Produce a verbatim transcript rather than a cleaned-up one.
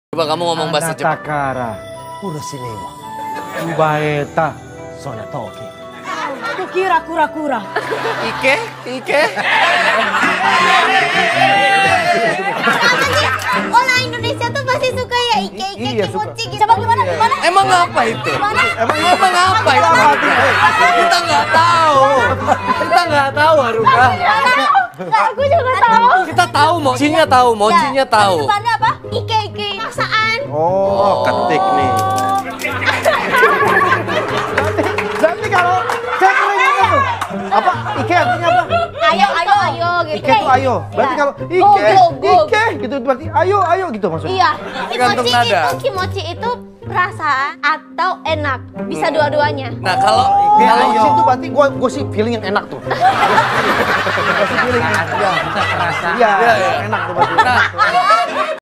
Coba kamu ngomong bahasa Jepang. Takara, urusinemo. Ubaeta, sona toki. Aku kira kura-kura. Ike, Ike. Orang Indonesia tuh pasti suka ya ike ike Iya, kimochi gitu. Coba gimana gimana? Emang apa itu? Gimana? Emang emang apa itu? Kita nggak tahu. Kita nggak tahu, Haruka. Enggak, aku juga tahu. Kita tahu, mochinya tahu, mochinya tahu. Depannya apa? Ike ike paksaan. Oh, ketik nih. Berarti kalau saya mulai nanya tuh, apa Ike artinya apa? Ayo ayo ayo gitu. Ike tuh ayo. Berarti Iya. kalau Go, Ike, go, go. Ike gitu berarti ayo ayo gitu maksudnya. Iya. Tergantung Kimochi nada. itu kimochi itu perasaan atau enak. Bisa dua-duanya. Nah kalau Ike kalau ayo itu berarti gua gua sih feeling yang enak tuh. Gua sih feeling yang enak. Iya, Iya, iya. enak tuh berarti. Nah,